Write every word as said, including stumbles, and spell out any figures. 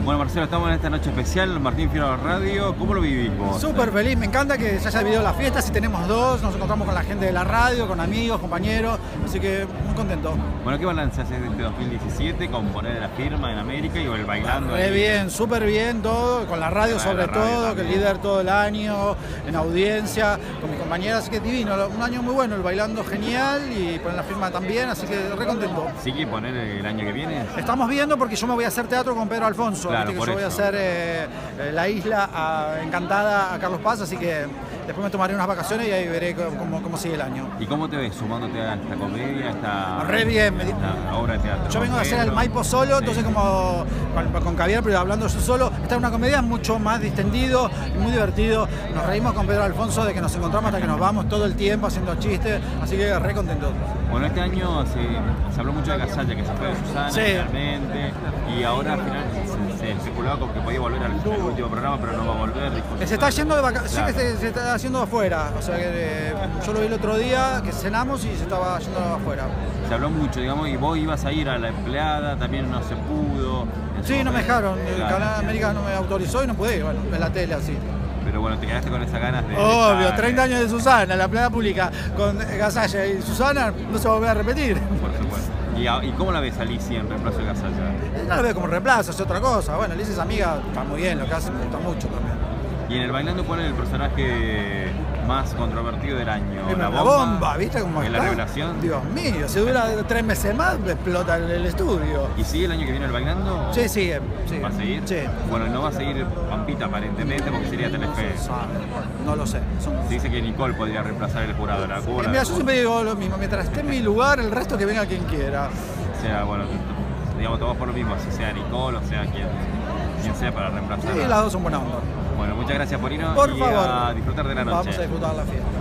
Bueno, Marcelo, estamos en esta noche especial, Martín Fierro Radio. ¿Cómo lo vivís vos? Súper feliz, me encanta que se haya vivido la fiesta. Si tenemos dos, nos encontramos con la gente de la radio, con amigos, compañeros, así que muy contento. Bueno, ¿qué balance haces de este dos mil diecisiete con poner la firma en América y el bailando? Re ahí? bien, súper bien todo, con la radio Ah, sobre la radio todo, también. que el líder todo el año, en audiencia, con mis compañeras, así que divino, un año muy bueno, el bailando genial y poner la firma también, así que re contento. ¿Sigue poner el año que viene? Estamos viendo porque yo me voy a hacer teatro con Pedro Alfonso, Claro, viste que por yo voy a eso. hacer eh, eh, La Isla a- Encantada a Carlos Paz, así que después me tomaré unas vacaciones y ahí veré cómo, cómo- cómo sigue el año. ¿Y cómo te ves sumándote a esta comedia, a esta, Re bien, me di- esta obra de teatro? Yo vengo de hacer el Pedro? Maipo solo, Sí. entonces como con, con Caviar, pero hablando yo solo, esta es una comedia mucho más distendido y muy divertido. Nos reímos con Pedro Alfonso de que nos encontramos hasta que nos vamos todo el tiempo haciendo chistes, así que re contentos. Bueno, este año se, se habló mucho de Gasalla, que se fue de Susana Sí. finalmente, y ahora al final se, se especulaba con que podía volver al, al último programa, pero no va a volver. dijo Se está yendo de vacaciones, Claro. sé que se, se está haciendo afuera, o sea que eh, yo lo vi el otro día, que cenamos y se estaba yendo afuera. Se habló mucho, digamos, y vos ibas a ir a la empleada, también no se pudo. en su Sí, no me momento. dejaron, el Claro. Canal América no me autorizó y no pude ir, bueno, en la tele así. Pero bueno, te quedaste con esas ganas de... Obvio, estar, treinta eh, años de Susana, la playa pública con Gasalla y Susana no se va a volver a repetir. Por supuesto. ¿Y, a- ¿Y cómo la ves a Alicia en reemplazo de Gasalla? No la veo como reemplazo, es otra cosa. Bueno, Alicia es amiga, está muy bien, lo que hace me gusta mucho también. Y en el Bailando, ¿cuál es el personaje más controvertido del año? Es una bomba, ¿viste cómo ¿Es está? la revelación? Dios mío, si dura tres meses más, explota el, el estudio. ¿Y sigue el año que viene el Bailando? Sí, sigue, sigue. ¿Va a seguir? Sí. Bueno, no va a seguir Pampita aparentemente porque sería Telefe. Ah, no lo sé. Son- Se dice que Nicole podría reemplazar el jurado, la Eh, cura. Mira, yo siempre digo lo mismo, mientras esté en mi lugar, el resto que venga quien quiera. O sea, bueno, digamos todos por lo mismo, si sea Nicole o sea quien, quien sea para reemplazar. Sí, las dos son buena onda. Bueno, muchas gracias por irnos Por y favor. a disfrutar de la noche. Vamos a disfrutar la fiesta.